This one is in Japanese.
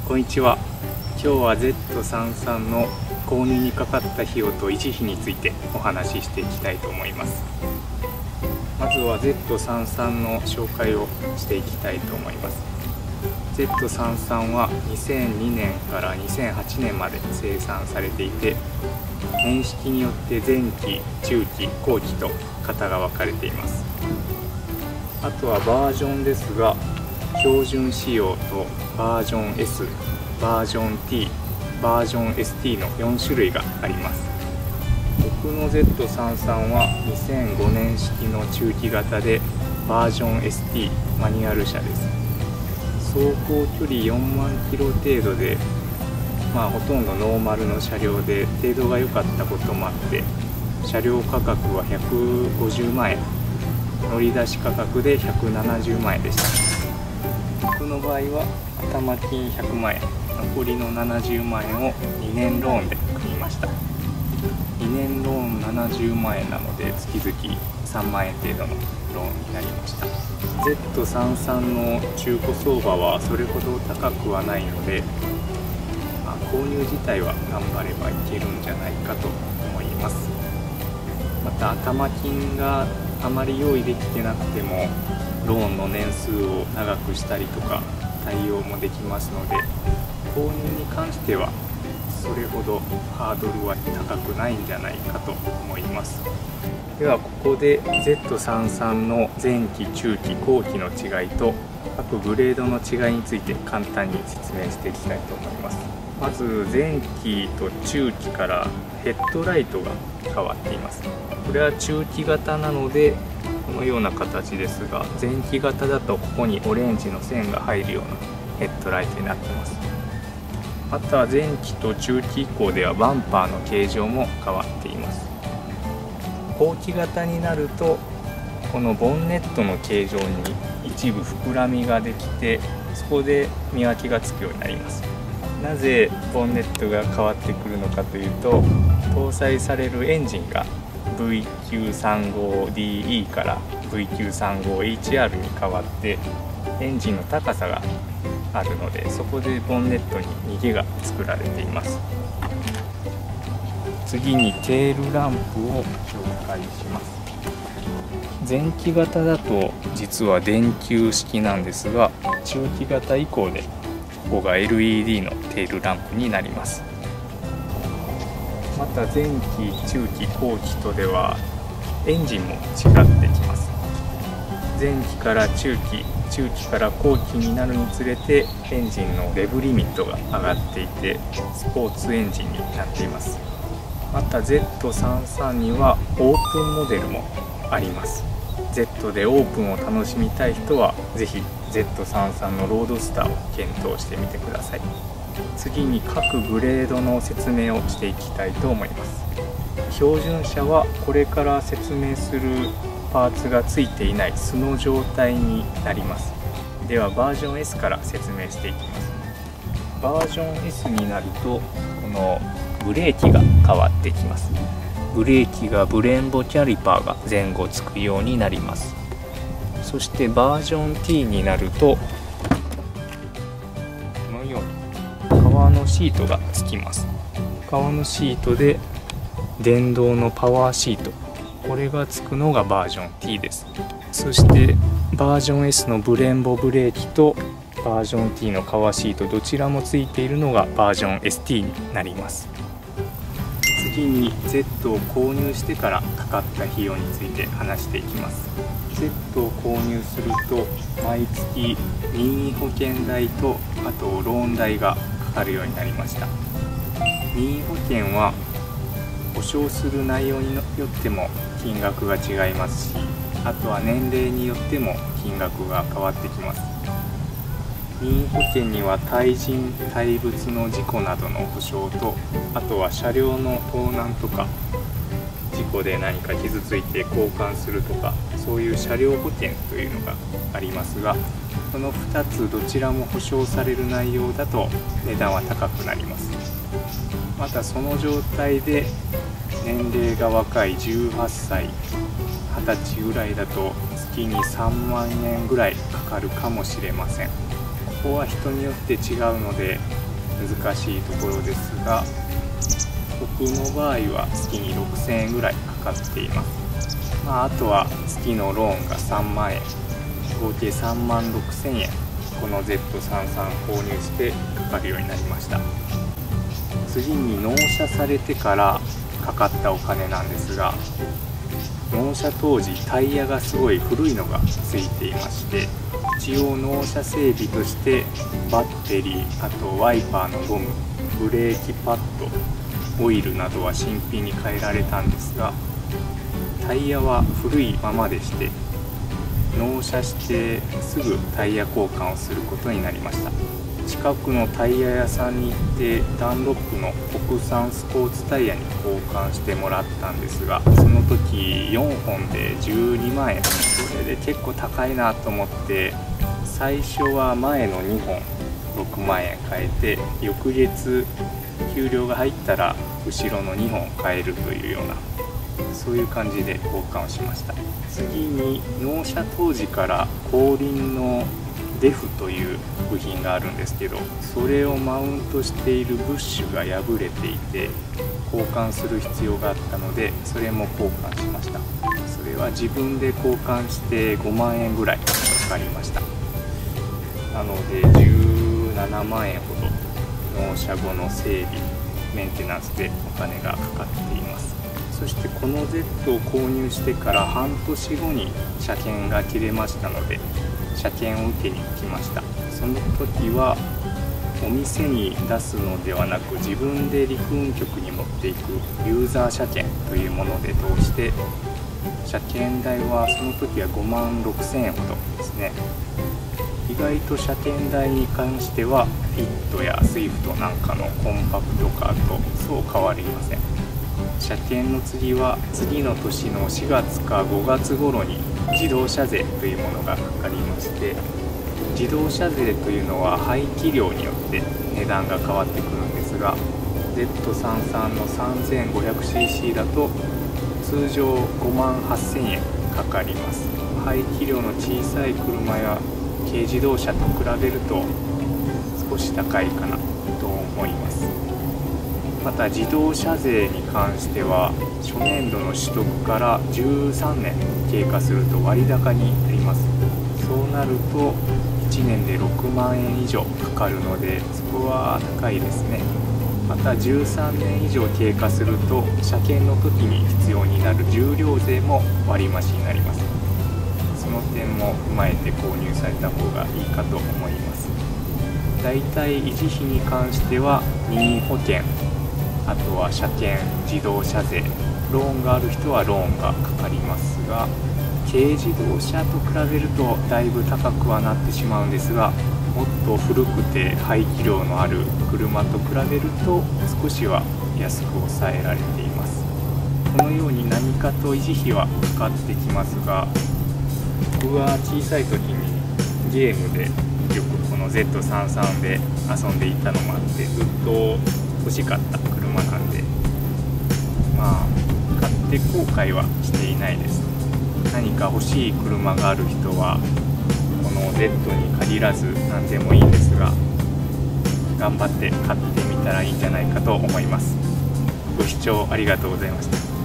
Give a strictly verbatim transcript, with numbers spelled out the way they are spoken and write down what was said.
こんにちは。今日は ゼットさんじゅうさん の購入にかかった費用と維持費についてお話ししていきたいと思います。まずは ゼットさんじゅうさん の紹介をしていきたいと思います。 ゼットさんじゅうさん はにせんにねんからにせんはちねんまで生産されていて、年式によって前期、中期、後期と型が分かれています。あとはバージョンですが、標準仕様とバージョン S、バージョン T、バージョン エスティー のよん種類があります。僕の ゼットさんじゅうさん はにせんごねん式の中期型でバージョン エスティー マニュアル車です。走行距離よんまんキロ程度で、まあほとんどノーマルの車両で程度が良かったこともあって、車両価格はひゃくごじゅうまんえん、乗り出し価格でひゃくななじゅうまんえんでした。僕の場合は頭金ひゃくまんえん、残りのななじゅうまんえんをにねんローンで組みました。にねんローンななじゅうまんえんなので月々さんまんえん程度のローンになりました。 ゼットさんじゅうさん の中古相場はそれほど高くはないので、まあ、購入自体は頑張ればいけるんじゃないかと思います。また頭金があまり用意できてなくてもローンの年数を長くしたりとか対応もできますので、購入に関してはそれほどハードルは高くないんじゃないかと思います。ではここで ゼットさんじゅうさん の前期、中期、後期の違いと各グレードの違いについて簡単に説明していきたいと思います。まず前期と中期からヘッドライトが変わっています。これは中期型なのでこのような形ですが、前期型だとここにオレンジの線が入るようなヘッドライトになっています。また前期と中期以降ではバンパーの形状も変わっています。後期型になるとこのボンネットの形状に一部膨らみができて、そこで見分けがつくようになります。なぜボンネットが変わってくるのかというと、搭載されるエンジンが ブイきゅうさんごディーイー から ブイきゅうさんごエイチアール に変わってエンジンの高さがあるので、そこでボンネットに逃げが作られています。次にテールランプを紹介します。前期型だと実は電球式なんですが、中期型以降でここが エルイーディー のテールランプになります。また前期、中期、後期とではエンジンも違ってきます。前期から中期、中期から後期になるにつれてエンジンのレブリミットが上がっていてスポーツエンジンになっています。また ゼットさんじゅうさん にはオープンモデルもあります。 Z でオープンを楽しみたい人はぜひ ゼットさんじゅうさん のロードスターを検討してみてください。次に各グレードの説明をしていきたいと思います。標準車はこれから説明するパーツがついていない素の状態になります。ではバージョン S から説明していきます。バージョン エス になるとこのブレーキが変わってきます。ブレーキがブレンボキャリパーが前後つくようになります。そしてバージョン T になるとこのように革のシートがつきます。革のシートで電動のパワーシート、これがつくのがバージョン T です。そしてバージョン エス のブレンボブレーキとバージョン T の革シートどちらもついているのがバージョン エスティー になります。次に Z を購入してからかかった費用について話していきます。 Z を購入すると毎月任意保険代とあとローン代がかかるようになりました。任意保険は保証する内容によっても金額が違いますし、あとは年齢によっても金額が変わってきます。任意保険には対人・対物の事故などの保証と、あとは車両の盗難とか事故で何か傷ついて交換するとか、そういう車両保険というのがありますが、このふたつどちらも保証される内容だと値段は高くなります。またその状態で年齢が若いじゅうはっさい、はたちぐらいだと月にさんまんえんぐらいかかるかもしれません。 こは人によって違うので難しいところですが、僕の場合は月にろくせんえんぐらいかかっています。まあ、あとは月のローンがさんまんえん、合計さんまんろくせんえんこの ゼットさんじゅうさん 購入してかかるようになりました。次に納車されてからかかったお金なんですが、納車当時タイヤがすごい古いのがついていまして、一応納車整備としてバッテリー、あとワイパーのゴム、ブレーキパッド、オイルなどは新品に変えられたんですが、タイヤは古いままでして、納車してすぐタイヤ交換をすることになりました。近くのタイヤ屋さんに行ってダンロップの国産スポーツタイヤに交換してもらったんですが、その時よんほんでじゅうにまんえん、それで結構高いなと思って、最初は前のにほんろくまんえん変えて、翌月給料が入ったら後ろのにほん変えるというような、そういう感じで交換をしました。次に納車当時から後輪のデフという部品があるんですけど、それをマウントしているブッシュが破れていて交換する必要があったので、それも交換しました。それは自分で交換してごまんえんぐらいかかりました。なのでじゅうななまんえんほど納車後の整備、メンテナンスでお金がかかっています。そしてこの Z を購入してから半年後に車検が切れましたので、車検を受けに来ました。その時はお店に出すのではなく、自分で陸運局に持っていくユーザー車検というもので通して、車検代はその時はごまんろくせんえんほどですね。意外と車検代に関してはフィットやスイフトなんかのコンパクトカーとそう変わりません。車検の次は次の年のしがつかごがつ頃に自動車税というものがかかりまして、自動車税というのは排気量によって値段が変わってくるんですが、 ゼットさんじゅうさん の さんぜんごひゃくシーシー だと通常ごまんはっせんえんかかります。排気量の小さい車や軽自動車と比べると少し高いかなと思います。また自動車税に関しては初年度の取得からじゅうさんねん経過すると割高になります。そうなるといちねんでろくまんえん以上かかるので、そこは高いですね。またじゅうさんねん以上経過すると車検の時に必要になる重量税も割増になります。その点も踏まえて購入された方がいいかと思います。だいたい維持費に関しては任意保険、あとは車検、自動車税、ローンがある人はローンがかかりますが、軽自動車と比べるとだいぶ高くはなってしまうんですが、もっと古くて排気量のある車と比べると少しは安く抑えられています。このように何かと維持費はかかってきますが、僕は小さい時にゲームでよくこの ゼットさんじゅうさん で遊んでいたのもあって、ずっと欲しかった車なんで、まあ買って後悔はしていないです。何か欲しい車がある人はこの Z に限らず何でもいいんですが、頑張って買ってみたらいいんじゃないかと思います。ご視聴ありがとうございました。